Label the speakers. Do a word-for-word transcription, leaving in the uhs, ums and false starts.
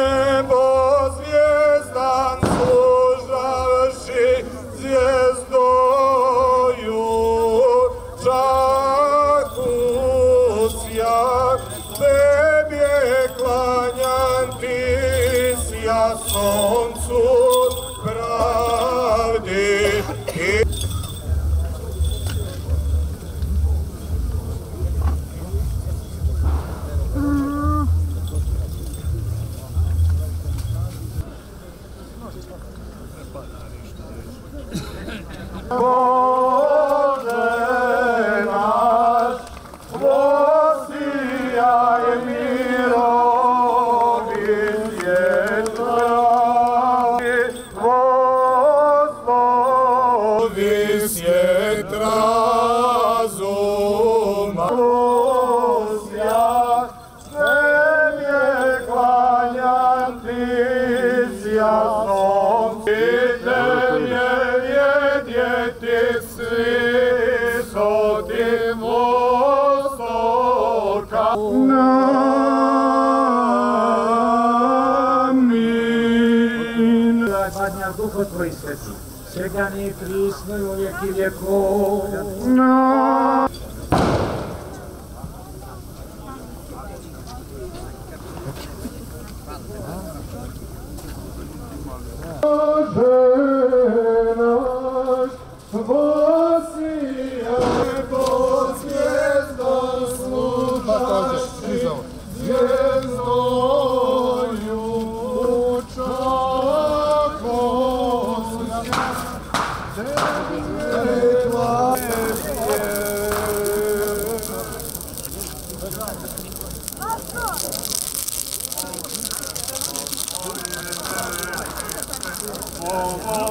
Speaker 1: nebo zvijezdan služavši zvijezdою, čaku sjak, tebe klanjam ti sja soncu pravdi. Bože naš, posijaj mirovi svjetla, Gospodi svjet razuma, posijaj, tebe klanjam ti sja sonci, Djeti svi soti vostoka. Amin.
Speaker 2: Dva dňa ducho tvoj svetý, seganý prísnoj o vieky viekov.
Speaker 1: Oh,